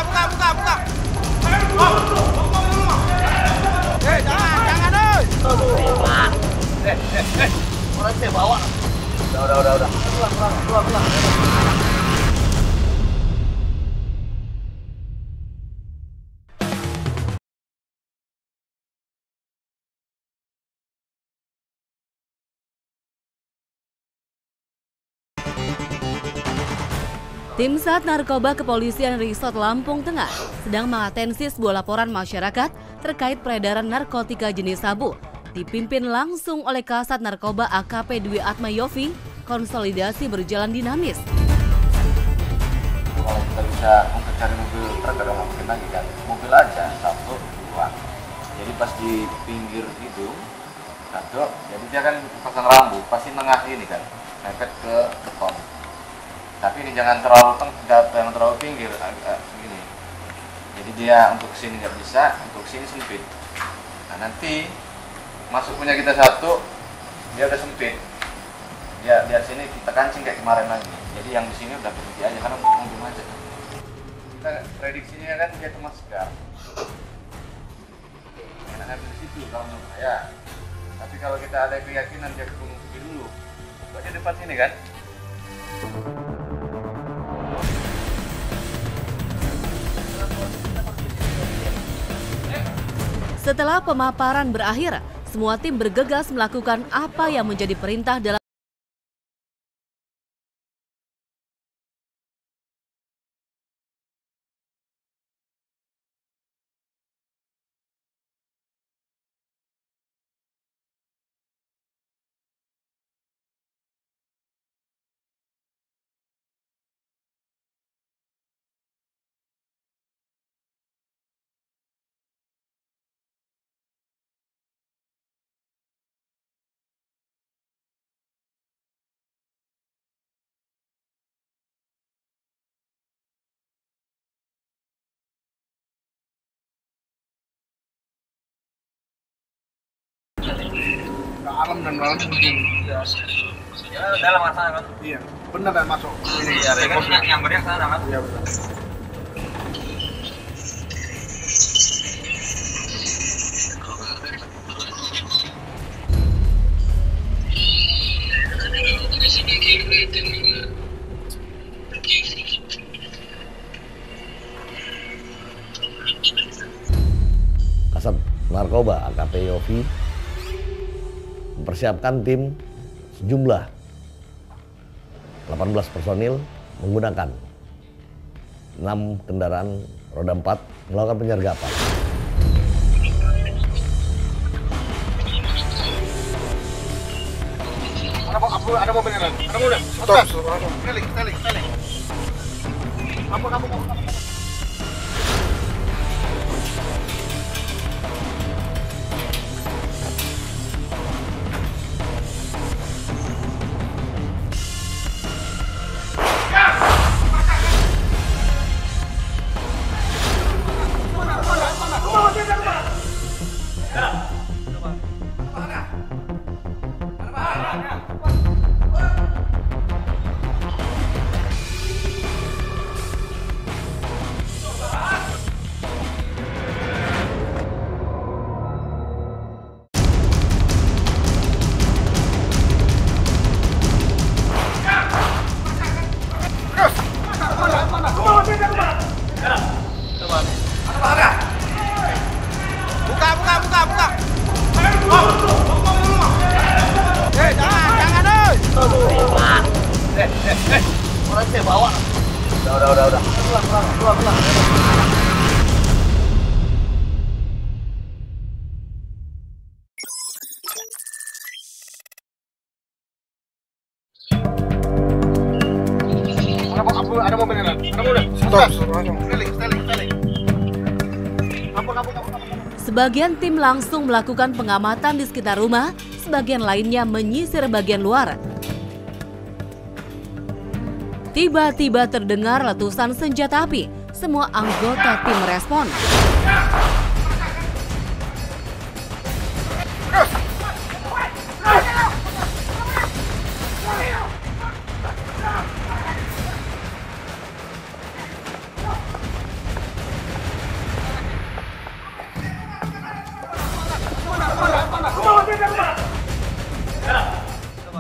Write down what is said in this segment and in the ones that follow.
buka. Jangan, oi. Orang saya bawa. Udah. Pulang. Tim Sat Narkoba Kepolisian Resort Lampung Tengah sedang mengatensi sebuah laporan masyarakat terkait peredaran narkotika jenis sabu. Dipimpin langsung oleh Kasat Narkoba AKP Dwi Atma Yofi, konsolidasi berjalan dinamis. Kalau kita bisa untuk cari mobil truk ada nggak mungkin lagi kan? Mobil aja, 1, 2. Jadi pas di pinggir hidung, satu, jadi dia kan pasang rambu, pasti nengah ini kan, mepet ke beton. Tapi ini jangan terlalu pinggir, agak gini. Jadi dia untuk sini nggak bisa, untuk sini sempit. Nah nanti masuk punya kita satu, dia udah sempit. Dia di sini kita kancing kayak kemarin lagi. Jadi yang di sini udah berhenti aja karena mobil macet. Kita prediksinya kan dia cuma segar. Enakan di situ kalau menurut saya. Tapi kalau kita ada keyakinan dia ke Gunung Putih dulu, aja depan sini kan. Setelah pemaparan berakhir, semua tim bergegas melakukan apa yang menjadi perintah dalam Alam dan malam penting. Ya, dalam sana kan? Iya, benar dan masuk. Iya, yang beriak sana kan? Iya benar. Kasat Narkoba AKP Yofi mempersiapkan tim sejumlah 18 personil menggunakan 6 kendaraan roda 4 melakukan penyergapan. Ada mobil yang ada mobil. Stop. Seling. Kamu. Buka. Jangan, oi. Orang saya bawa. Udah. Pulang. Ada mobil yang ada mobil. Stop. Seling. Kamu. Sebagian tim langsung melakukan pengamatan di sekitar rumah, sebagian lainnya menyisir bagian luar. Tiba-tiba terdengar letusan senjata api. Semua anggota tim merespon.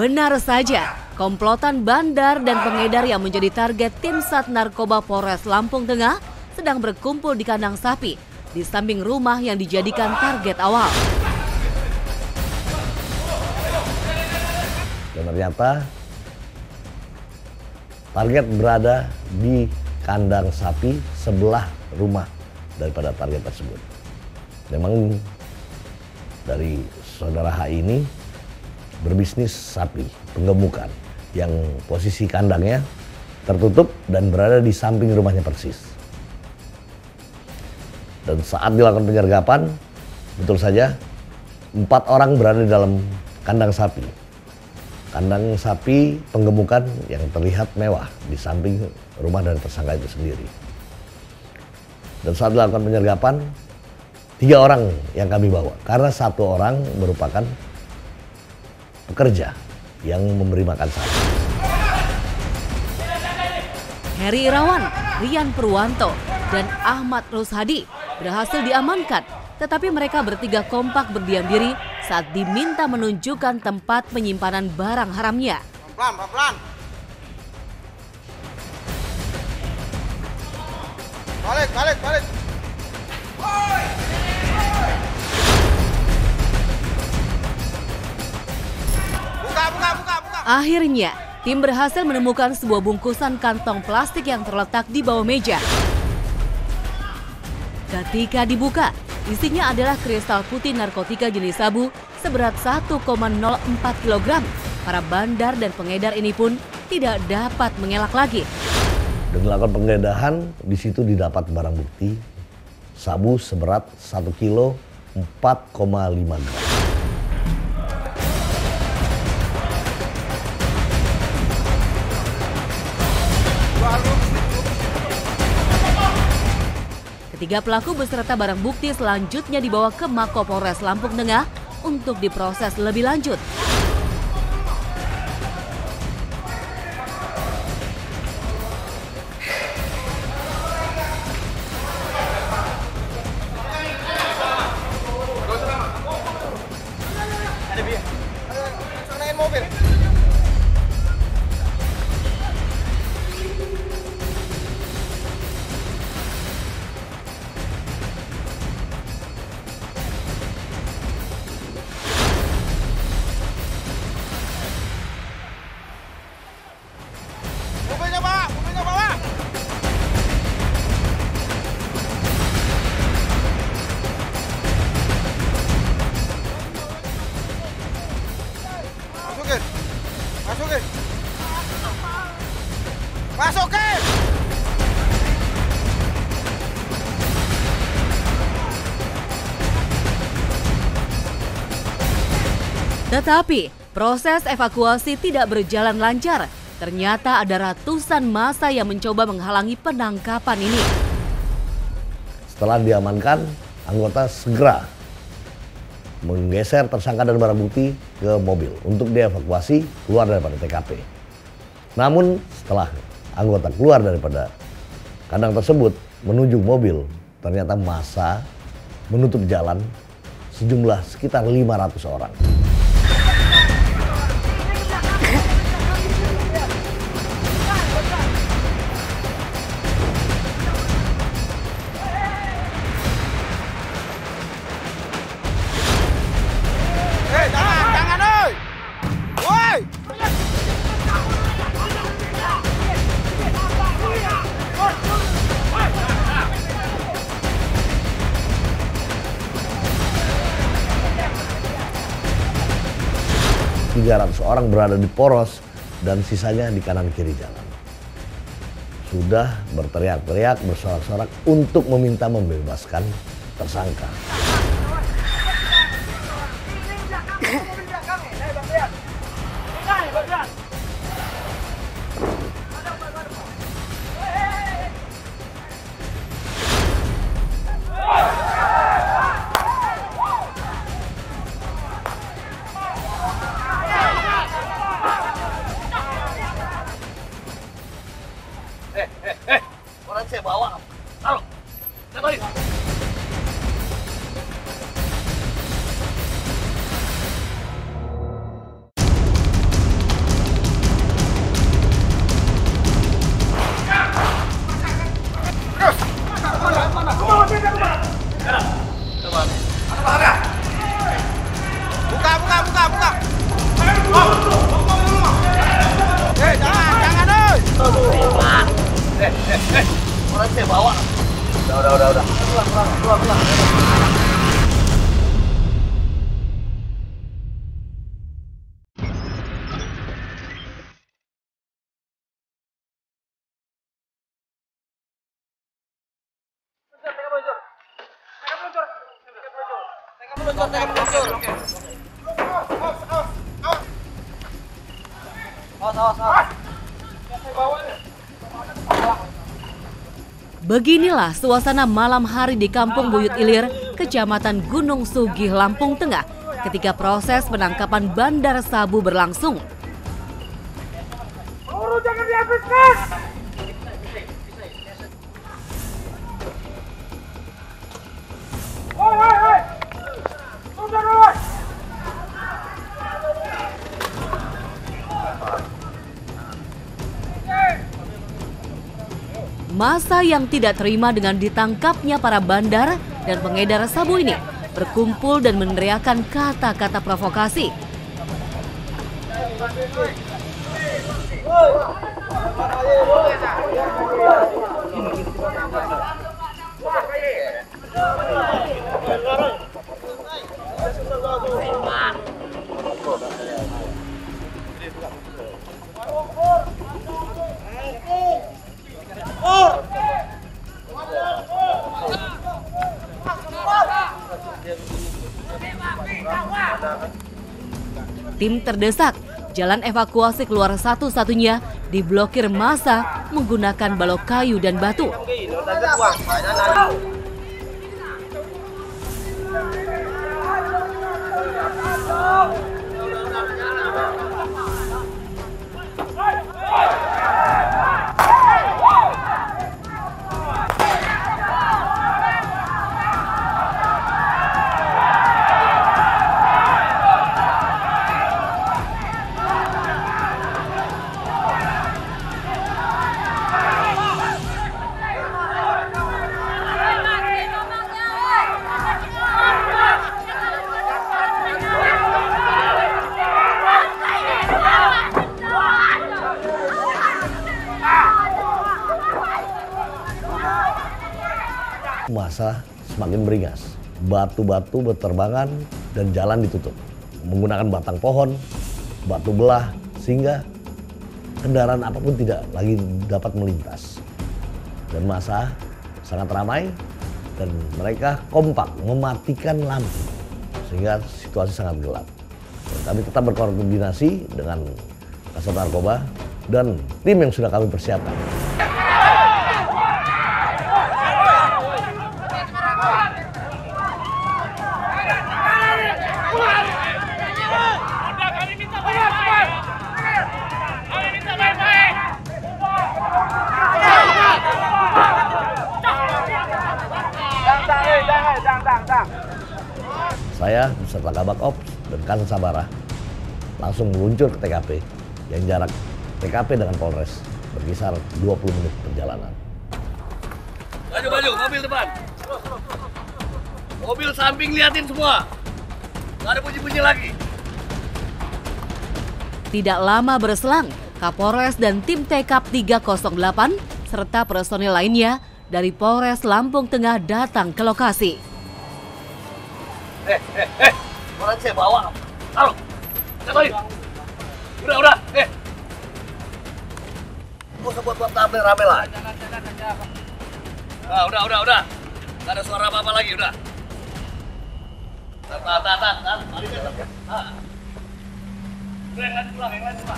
Benar saja, komplotan bandar dan pengedar yang menjadi target tim Sat Narkoba Polres Lampung Tengah sedang berkumpul di kandang sapi di samping rumah yang dijadikan target awal. Dan ternyata target berada di kandang sapi sebelah rumah daripada target tersebut. Memang dari saudara H ini berbisnis sapi penggemukan yang posisi kandangnya tertutup dan berada di samping rumahnya persis. Dan saat dilakukan penyergapan, betul saja 4 orang berada di dalam kandang sapi. Kandang sapi penggemukan yang terlihat mewah di samping rumah dari tersangka itu sendiri. Dan saat dilakukan penyergapan, 3 orang yang kami bawa, karena 1 orang merupakan pekerja yang memberi makan sapi. Heri Irawan, Rian Purwanto, dan Ahmad Rushadi berhasil diamankan, tetapi mereka bertiga kompak berdiam diri saat diminta menunjukkan tempat penyimpanan barang haramnya. Pelan. Balik. Buka. Akhirnya, tim berhasil menemukan sebuah bungkusan kantong plastik yang terletak di bawah meja. Ketika dibuka, isinya adalah kristal putih narkotika jenis sabu seberat 1,04 kg. Para bandar dan pengedar ini pun tidak dapat mengelak lagi. Dengan melakukan penggeledahan, di situ didapat barang bukti sabu seberat 1 kilo 4,5 gram. Ketiga pelaku beserta barang bukti selanjutnya dibawa ke Mako Polres Lampung Tengah untuk diproses lebih lanjut. Naik mobil. Mobilnya bawa. Masukin. Tetapi proses evakuasi tidak berjalan lancar. Ternyata ada ratusan massa yang mencoba menghalangi penangkapan ini. Setelah diamankan, anggota segera menggeser tersangka dan barang bukti ke mobil untuk dievakuasi keluar daripada TKP. Namun setelah anggota keluar daripada kandang tersebut menuju mobil, ternyata massa menutup jalan sejumlah sekitar 500 orang. Jangan, oi. Woi. Orang berada di poros dan sisanya di kanan kiri jalan. Sudah berteriak-teriak, bersorak-sorak untuk meminta membebaskan tersangka. Orang saya bawa. Taruh. Jatuhin. Orang saya bawa. Udah. Pulang. Beginilah suasana malam hari di Kampung Buyut Ilir, Kecamatan Gunung Sugih, Lampung Tengah, ketika proses penangkapan bandar sabu berlangsung. Jangan dihabiskan. Hoi. Tunggu. Massa yang tidak terima dengan ditangkapnya para bandar dan pengedar sabu ini berkumpul dan meneriakkan kata-kata provokasi. Tim terdesak, jalan evakuasi keluar satu-satunya diblokir massa menggunakan balok kayu dan batu. Massa semakin beringas, batu-batu berterbangan dan jalan ditutup menggunakan batang pohon, batu belah, sehingga kendaraan apapun tidak lagi dapat melintas. Dan massa sangat ramai dan mereka kompak mematikan lampu sehingga situasi sangat gelap. Dan kami tetap berkoordinasi dengan Kasat Narkoba dan tim yang sudah kami persiapkan. Saya beserta Kabak Ops dan Kasat Sabara langsung meluncur ke TKP yang jarak TKP dengan Polres berkisar 20 menit perjalanan. Maju, mobil depan. Mobil samping liatin semua. Nggak ada bunyi-bunyi lagi. Tidak lama berselang, Kapolres dan tim TKP 308 serta personil lainnya dari Polres Lampung Tengah datang ke lokasi. Orang saya bawa. Taruh. Jatuhin. Udah. Gak usah buat rame lah. Nah, udah. Gak ada suara apa-apa lagi, udah. Tahan. Mari kita. Udah, yang lain pulang.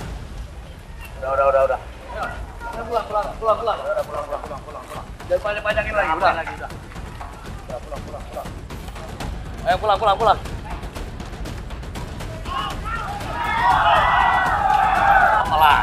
Udah. Pulang. Jangan panjang-panjangin lagi, udah. Pulang. Ayo pulang. Apalah.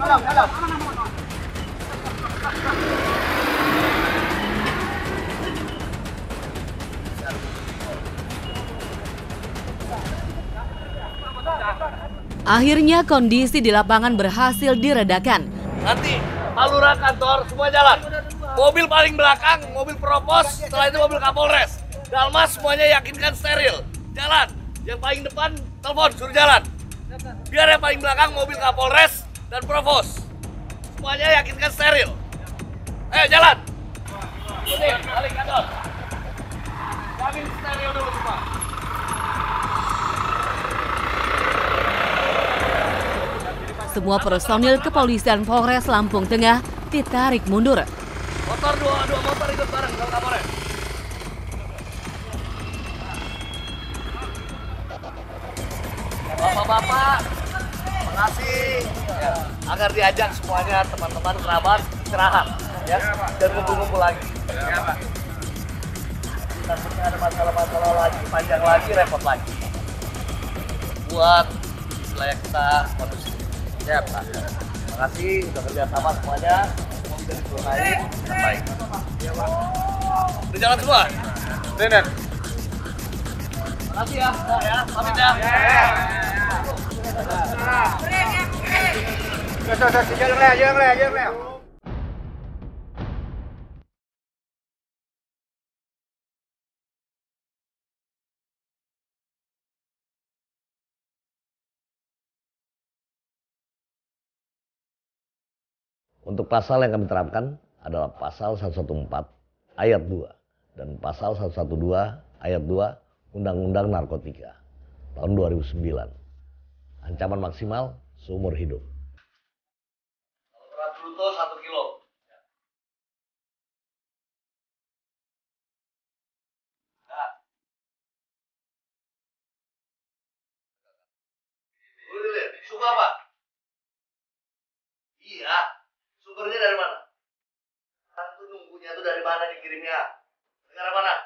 Akhirnya kondisi di lapangan berhasil diredakan. Nanti Palura kantor semua jalan. Mobil paling belakang, mobil Propos, setelah itu mobil Kapolres. Dalmas semuanya yakinkan steril. Jalan. Yang paling depan telepon suruh jalan. Biar yang paling belakang mobil Kapolres dan Provos. Semuanya yakinkan steril. Ayo jalan. Ini balik kantor. Jamin steril dulu semua. Semua personil kepolisian Polres Lampung Tengah ditarik mundur. Motor dua motor ikut bareng sama Kapolres. Bapak-bapak, makasih ya, agar diajak semuanya teman-teman kerabat istirahat ya, dan ngumpul-ngumpul lagi. Takutnya ada masalah-masalah lagi, panjang lagi, repot lagi. Buat wilayah kita kondusif. Ya, Pak. Terima kasih sudah kerja sama semuanya. Semua bisa diselesaikan dengan baik. Udah jalan semua? Benar. Terima kasih ya, Pak ya. Pamit ya. Jangan le. Untuk pasal yang kami terapkan adalah pasal 114 ayat 2 dan pasal 112 ayat 2 Undang-Undang Narkotika tahun 2009. Ancaman maksimal seumur hidup. Berat bruto 1 kilo. Nah. Suka apa? Iya. Sumbernya dari mana? Kan tuh nunggunya tuh dari mana dikirimnya? Negara mana?